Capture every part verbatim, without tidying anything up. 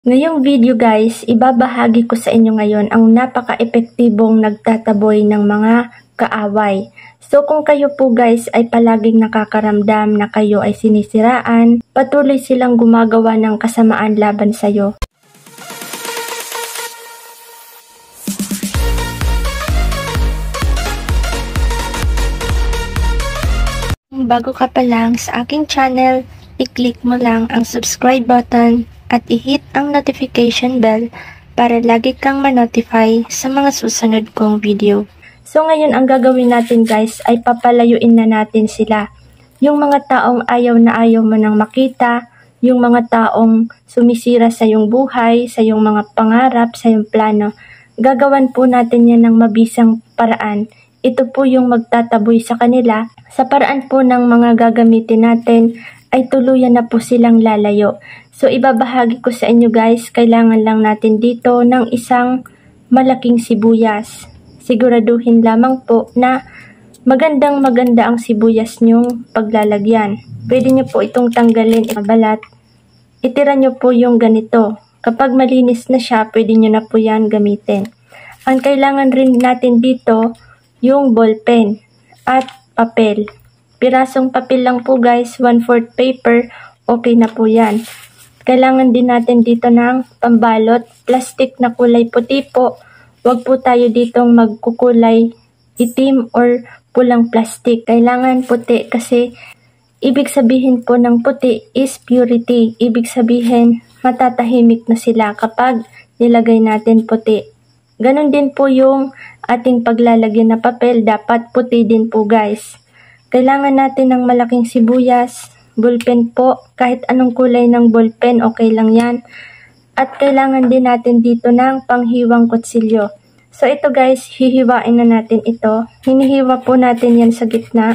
Ngayong video guys, ibabahagi ko sa inyo ngayon ang napaka-epektibong nagtataboy ng mga kaaway. So kung kayo po guys ay palaging nakakaramdam na kayo ay sinisiraan, patuloy silang gumagawa ng kasamaan laban sa'yo. Bago ka pa lang sa aking channel, i-click mo lang ang subscribe button at i-hit ang notification bell para lagi kang ma-notify sa mga susunod kong video. So ngayon ang gagawin natin guys ay papalayuin na natin sila. Yung mga taong ayaw na ayaw mo nang makita, yung mga taong sumisira sa iyong buhay, sa iyong mga pangarap, sa iyong plano, gagawan po natin yan ng mabisang paraan. Ito po yung magtataboy sa kanila. Sa paraan po ng mga gagamitin natin ay tuluyan na po silang lalayo. So ibabahagi ko sa inyo guys, kailangan lang natin dito ng isang malaking sibuyas. Siguraduhin lamang po na magandang maganda ang sibuyas nyong paglalagyan. Pwede nyo po itong tanggalin, ibabalat. Itira nyo po yung ganito. Kapag malinis na siya, pwede nyo na po yan gamitin. Ang kailangan rin natin dito, yung ballpen at papel. Pirasong papel lang po guys, one fourth paper, okay na po yan. Kailangan din natin dito ng pambalot, plastic na kulay puti po. Huwag po tayo ditong magkukulay itim or pulang plastic. Kailangan puti kasi ibig sabihin po ng puti is purity. Ibig sabihin matatahimik na sila kapag nilagay natin puti. Ganon din po yung ating paglalagyan na papel, dapat puti din po guys. Kailangan natin ng malaking sibuyas, ballpen po, kahit anong kulay ng ballpen, okay lang yan. At kailangan din natin dito ng panghiwang kutsilyo. So ito guys, hihiwain na natin ito. Hinihiwa po natin yan sa gitna.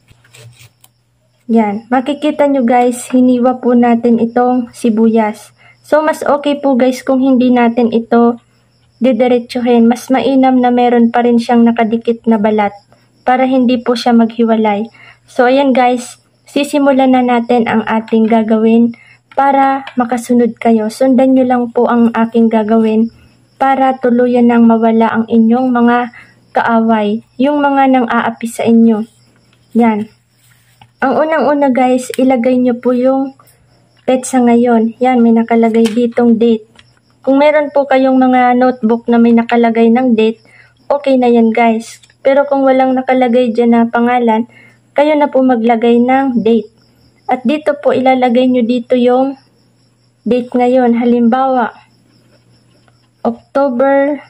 Yan, makikita nyo guys, hiniwa po natin itong sibuyas. So mas okay po guys kung hindi natin ito didiretsuhin. Mas mainam na meron pa rin siyang nakadikit na balat para hindi po siya maghiwalay. So ayan guys, sisimulan na natin ang ating gagawin para makasunod kayo. Sundan nyo lang po ang aking gagawin para tuluyan nang mawala ang inyong mga kaaway, yung mga nang aapi sa inyo. Yan. Ang unang-una guys, ilagay nyo po yung petsa ngayon. Yan, may nakalagay ditong date. Kung meron po kayong mga notebook na may nakalagay ng date, okay na yan guys. Pero kung walang nakalagay dyan na pangalan, kayo na po maglagay ng date. At dito po ilalagay nyo dito yung date ngayon. Halimbawa, October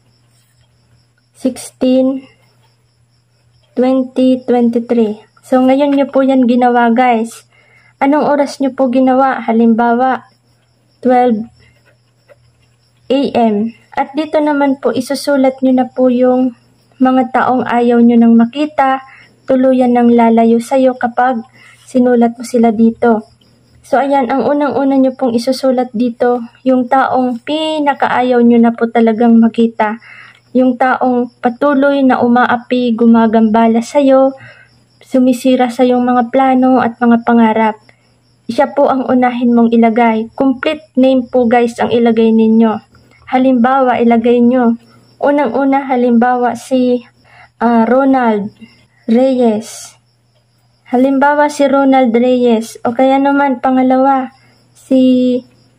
sixteen, twenty twenty-three. So ngayon nyo po yan ginawa guys. Anong oras nyo po ginawa? Halimbawa, twelve A M At dito naman po isusulat nyo na po yung mga taong ayaw nyo nang makita, tuluyan ng lalayo sa'yo kapag sinulat mo sila dito. So ayan, ang unang-una nyo pong isusulat dito, yung taong pinakaayaw nyo na po talagang makita. Yung taong patuloy na umaapi, gumagambala sa'yo, sumisira sa yung mga plano at mga pangarap. Siya po ang unahin mong ilagay. Complete name po guys ang ilagay ninyo. Halimbawa, ilagay nyo. Unang-una, halimbawa si uh, Ronald Reyes. Halimbawa si Ronald Reyes. O kaya naman, pangalawa, si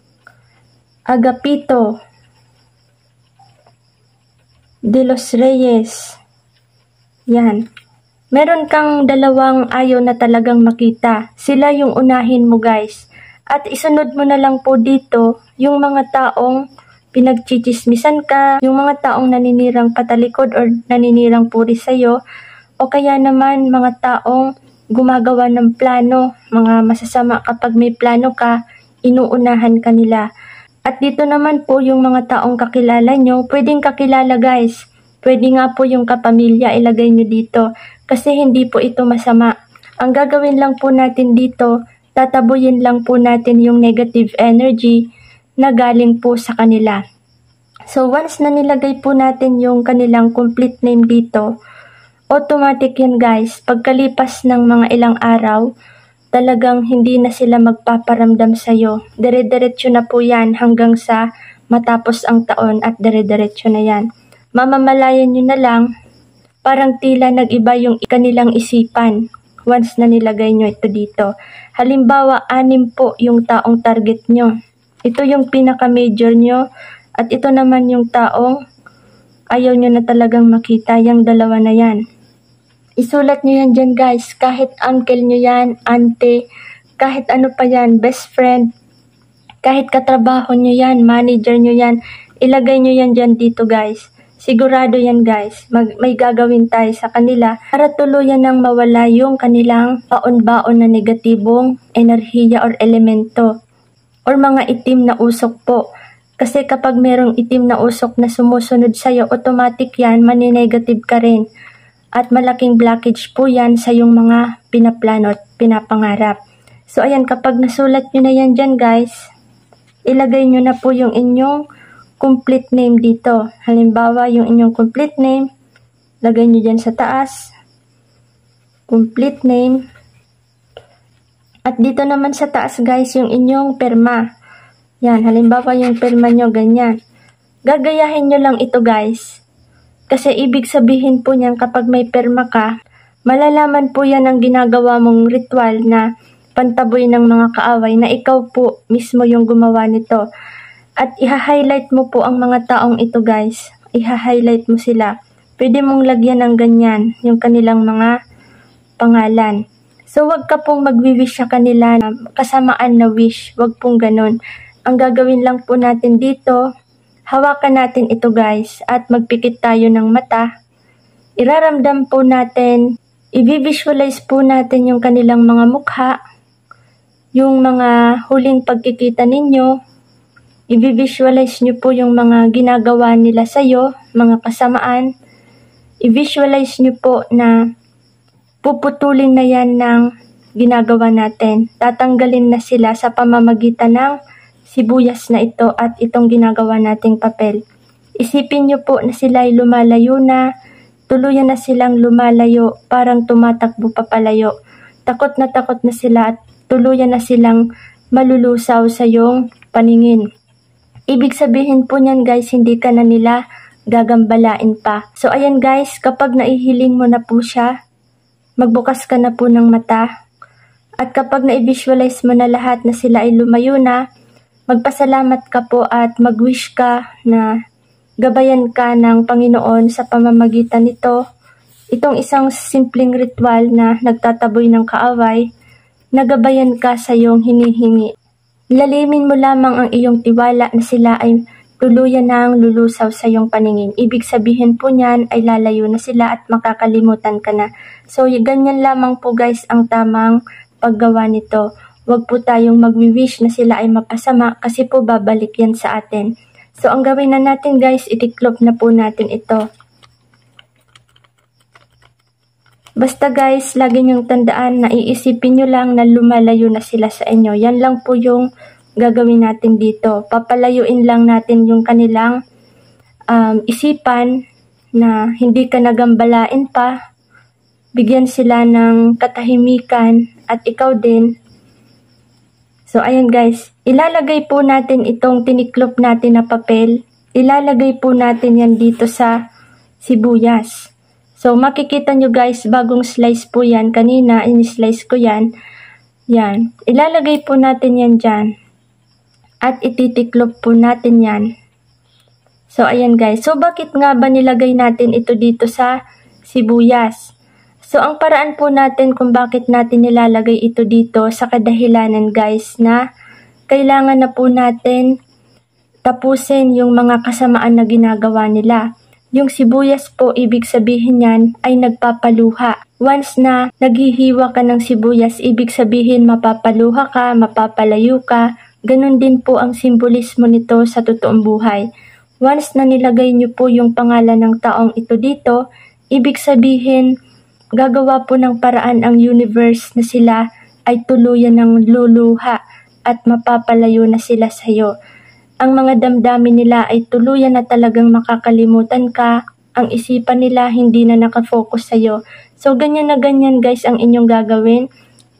Agapito de los Reyes. Yan. Meron kang dalawang ayaw na talagang makita. Sila yung unahin mo guys. At isunod mo na lang po dito yung mga taong pinagchichismisan ka, yung mga taong naninirang patalikod or naninirang puri sa'yo, o kaya naman mga taong gumagawa ng plano, mga masasama kapag may plano ka, inuunahan ka nila. At dito naman po yung mga taong kakilala nyo, pwedeng kakilala guys, pwede nga po yung kapamilya ilagay nyo dito, kasi hindi po ito masama. Ang gagawin lang po natin dito, tatabuyin lang po natin yung negative energy na galing po sa kanila. So once na nilagay po natin yung kanilang complete name dito, automatic yan guys. Pagkalipas ng mga ilang araw, talagang hindi na sila magpaparamdam sa'yo. Dire-diretso na po yan hanggang sa matapos ang taon at dire-diretso na yan. Mamamalayan nyo na lang, parang tila nag-iba yung kanilang isipan once na nilagay nyo ito dito. Halimbawa, anim po yung taong target nyo. Ito yung pinaka-major nyo at ito naman yung taong ayaw nyo na talagang makita, yung dalawa na yan. Isulat nyo yan dyan guys, kahit uncle nyo yan, auntie, kahit ano pa yan, best friend, kahit katrabaho nyo yan, manager nyo yan, ilagay nyo yan dyan dito guys. Sigurado yan guys, Mag may gagawin tayo sa kanila para tuluyan nang mawala yung kanilang baon-baon na negatibong enerhiya or elemento or mga itim na usok po. Kasi kapag merong itim na usok na sumusunod sa'yo, automatic yan, maninegative ka rin. At malaking blockage po yan sa yung mga pinaplano at pinapangarap. So ayan, kapag nasulat nyo na yan dyan guys, ilagay nyo na po yung inyong complete name dito. Halimbawa, yung inyong complete name, lagay nyo dyan sa taas. Complete name. At dito naman sa taas guys, yung inyong perma. Yan, halimbawa yung pirma nyo, ganyan. Gagayahin nyo lang ito guys. Kasi ibig sabihin po niyan kapag may pirma ka, malalaman po yan ang ginagawa mong ritual na pantaboy ng mga kaaway na ikaw po mismo yung gumawa nito. At iha-highlight mo po ang mga taong ito guys. Iha-highlight mo sila. Pwede mong lagyan ng ganyan, yung kanilang mga pangalan. So wag ka pong magwi-wish sa kanila na kasamaan na wish. Wag pong ganun. Ang gagawin lang po natin dito, hawakan natin ito guys at magpikit tayo ng mata. Iraramdam po natin, i-visualize po natin yung kanilang mga mukha, yung mga huling pagkikita ninyo, i-visualize nyo po yung mga ginagawa nila sa'yo, mga kasamaan. I-visualize nyo po na puputulin na yan ng ginagawa natin. Tatanggalin na sila sa pamamagitan ng sibuyas na ito at itong ginagawa nating papel. Isipin nyo po na sila ay lumalayo na, tuluyan na silang lumalayo, parang tumatakbo papalayo. Takot na takot na sila at tuluyan na silang malulusaw sa iyong paningin. Ibig sabihin po niyan guys, hindi ka na nila gagambalain pa. So ayan guys, kapag naihiling mo na po siya, magbukas ka na po ng mata. At kapag na-visualize mo na lahat na sila ay lumayo na, magpasalamat ka po at mag-wish ka na gabayan ka ng Panginoon sa pamamagitan nito. Itong isang simpleng ritual na nagtataboy ng kaaway, nagabayan ka sa iyong hinihingi. Lalimin mo lamang ang iyong tiwala na sila ay tuluyan nang lulusaw sa iyong paningin. Ibig sabihin po niyan ay lalayo na sila at makakalimutan ka na. So ganyan lamang po guys ang tamang paggawa nito. Huwag po tayong magwi-wish na sila ay mapasama kasi po babalik yan sa atin. So ang gawin na natin guys, itiklop na po natin ito. Basta guys, lagi niyong tandaan na iisipin nyo lang na lumalayo na sila sa inyo. Yan lang po yung gagawin natin dito. Papalayuin lang natin yung kanilang um, isipan na hindi ka nagambalain pa. Bigyan sila ng katahimikan at ikaw din. So ayan guys, ilalagay po natin itong tiniklop natin na papel. Ilalagay po natin yan dito sa sibuyas. So makikita nyo guys, bagong slice po yan. Kanina, in-slice ko yan. Yan. Ilalagay po natin yan dyan. At ititiklop po natin yan. So ayan guys. So bakit nga ba nilagay natin ito dito sa sibuyas? So ang paraan po natin kung bakit natin nilalagay ito dito sa kadahilanan guys na kailangan na po natin tapusin yung mga kasamaan na ginagawa nila. Yung sibuyas po, ibig sabihin yan ay nagpapaluha. Once na naghihiwa ka ng sibuyas, ibig sabihin mapapaluha ka, mapapalayo ka. Ganun din po ang simbolismo nito sa totoong buhay. Once na nilagay niyo po yung pangalan ng taong ito dito, ibig sabihin gagawa po ng paraan ang universe na sila ay tuluyan ng luluha at mapapalayo na sila sa iyo. Ang mga damdamin nila ay tuluyan na talagang makakalimutan ka. Ang isipan nila hindi na nakafocus sa iyo. So ganyan na ganyan guys ang inyong gagawin.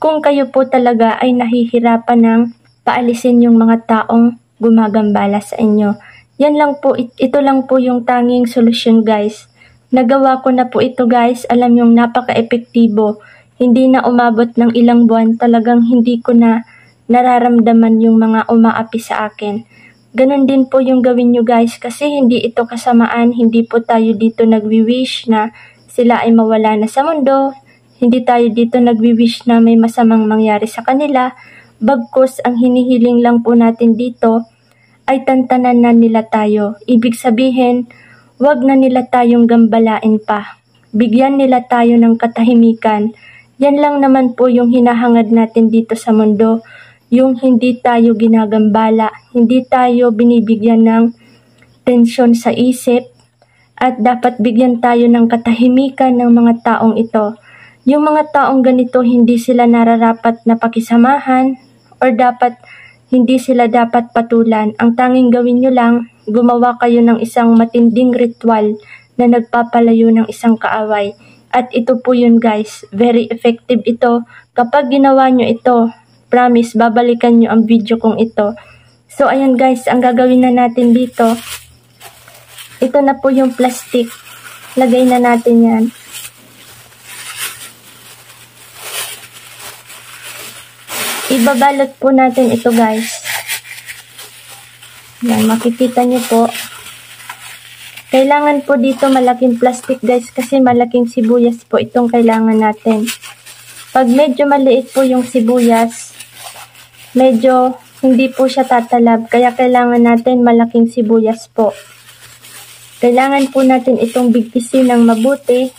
kung kayo po talaga ay nahihirapan ng paalisin yung mga taong gumagambala sa inyo. Yan lang po, ito lang po yung tanging solusyon guys. Nagawa ko na po ito guys, alam yung napaka-epektibo. Hindi na umabot ng ilang buwan, talagang hindi ko na nararamdaman yung mga umaapi sa akin. Ganon din po yung gawin nyo guys, kasi hindi ito kasamaan, hindi po tayo dito nagwi-wish na sila ay mawala na sa mundo. Hindi tayo dito nagwi-wish na may masamang mangyari sa kanila. Bagkus ang hinihiling lang po natin dito ay tantanan na nila tayo. Ibig sabihin, wag na nila tayong gambalain pa. Bigyan nila tayo ng katahimikan. Yan lang naman po yung hinahangad natin dito sa mundo. Yung hindi tayo ginagambala, hindi tayo binibigyan ng tensyon sa isip, at dapat bigyan tayo ng katahimikan ng mga taong ito. Yung mga taong ganito, hindi sila nararapat na pakisamahan or dapat hindi sila dapat patulan. Ang tanging gawin nyo lang, gumawa kayo ng isang matinding ritual na nagpapalayo ng isang kaaway. At ito po yun guys, very effective ito. Kapag ginawa nyo ito, promise, babalikan nyo ang video kong ito. So ayan guys, ang gagawin na natin dito, ito na po yung plastic. Lagay na natin yan. Ibabalot po natin ito guys. Yan, makikita nyo po. Kailangan po dito malaking plastic guys, kasi malaking sibuyas po itong kailangan natin. Pag medyo maliit po yung sibuyas, medyo hindi po siya tatalab, kaya kailangan natin malaking sibuyas po. Kailangan po natin itong bigkisin ng mabuti.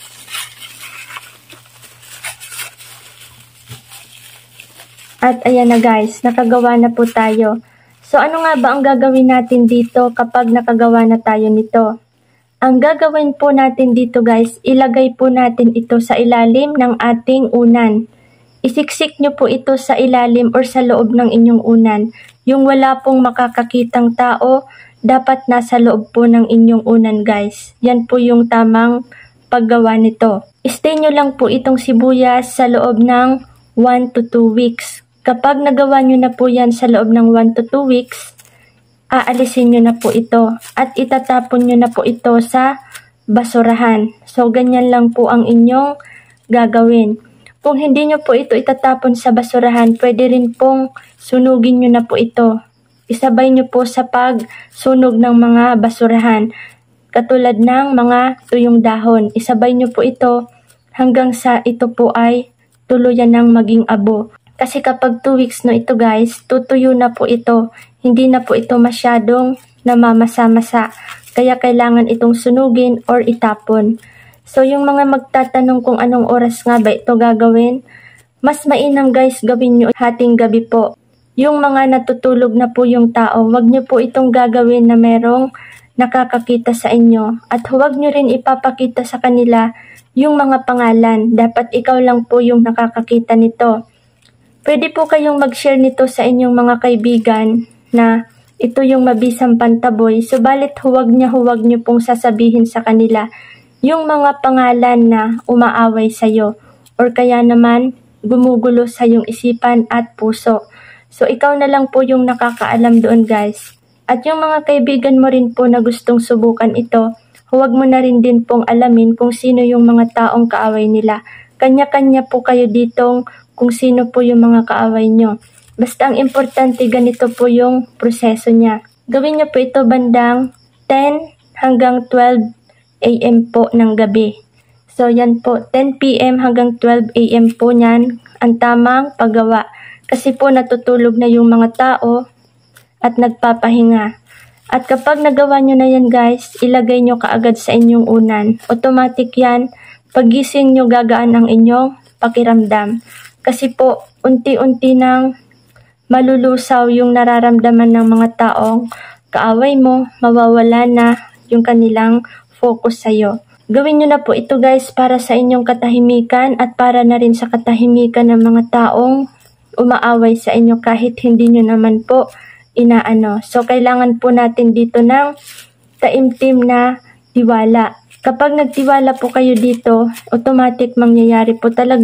At ayan na guys, nakagawa na po tayo. So ano nga ba ang gagawin natin dito kapag nakagawa na tayo nito? Ang gagawin po natin dito guys, ilagay po natin ito sa ilalim ng ating unan. Isiksik nyo po ito sa ilalim or sa loob ng inyong unan. Yung wala pong makakakitang tao, dapat nasa loob po ng inyong unan guys. Yan po yung tamang paggawa nito. Stay nyo lang po itong sibuyas sa loob ng one to two weeks. Kapag nagawa nyo na po yan sa loob ng one to two weeks, aalisin nyo na po ito at itatapon nyo na po ito sa basurahan. So, ganyan lang po ang inyong gagawin. Kung hindi nyo po ito itatapon sa basurahan, pwede rin pong sunugin nyo na po ito. Isabay nyo po sa pagsunog ng mga basurahan. Katulad ng mga tuyong dahon. Isabay nyo po ito hanggang sa ito po ay tuluyan ng maging abo. Kasi kapag two weeks no ito guys, tutuyo na po ito. Hindi na po ito masyadong namamasa-masa. Kaya kailangan itong sunugin or itapon. So yung mga magtatanong kung anong oras nga ba ito gagawin, mas mainam guys gawin nyo hating gabi po. Yung mga natutulog na po yung tao, wag nyo po itong gagawin na merong nakakakita sa inyo. At huwag nyo rin ipapakita sa kanila yung mga pangalan. Dapat ikaw lang po yung nakakakita nito. Pwede po kayong mag-share nito sa inyong mga kaibigan na ito yung mabisang pantaboy. Subalit huwag niya huwag niyo pong sasabihin sa kanila yung mga pangalan na umaaway sa'yo or kaya naman gumugulo sa iyong isipan at puso. So ikaw na lang po yung nakakaalam doon guys. At yung mga kaibigan mo rin po na gustong subukan ito, huwag mo na rin din pong alamin kung sino yung mga taong kaaway nila. Kanya-kanya po kayo ditong kung sino po yung mga kaaway nyo. Basta ang importante ganito po yung proseso niya. Gawin nyo po ito bandang ten hanggang twelve a m po ng gabi. So yan po, ten p m hanggang twelve a m po yan ang tamang paggawa. Kasi po natutulog na yung mga tao at nagpapahinga. At kapag nagawa nyo na yan guys, ilagay nyo kaagad sa inyong unan. Automatic yan, pagising nyo gagaan ang inyong pakiramdam. Kasi po, unti-unti nang malulusaw yung nararamdaman ng mga taong kaaway mo, mawawala na yung kanilang focus sa'yo. Gawin nyo na po ito guys para sa inyong katahimikan at para na rin sa katahimikan ng mga taong umaaway sa inyo kahit hindi nyo naman po inaano. So, kailangan po natin dito ng taimtim na tiwala. Kapag nagtiwala po kayo dito, automatic mangyayari po talaga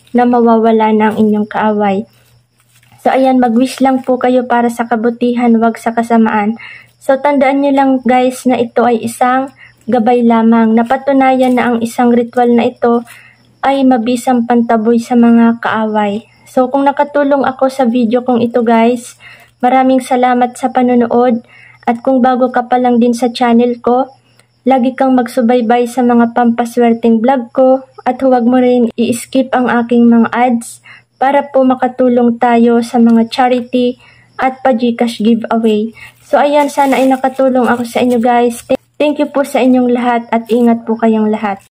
na mawawala na ang inyong kaaway. So ayan, mag-wish lang po kayo para sa kabutihan, wag sa kasamaan. So tandaan nyo lang guys na ito ay isang gabay lamang. Napatunayan na ang isang ritual na ito ay mabisang pantaboy sa mga kaaway. So kung nakatulong ako sa video kong ito guys, maraming salamat sa panonood. At kung bago ka pa lang din sa channel ko, lagi kang magsubaybay sa mga pampaswerteng vlog ko at huwag mo rin i-skip ang aking mga ads para po makatulong tayo sa mga charity at pa-Gcash giveaway. So ayan, sana ay nakatulong ako sa inyo guys. Thank you po sa inyong lahat at ingat po kayong lahat.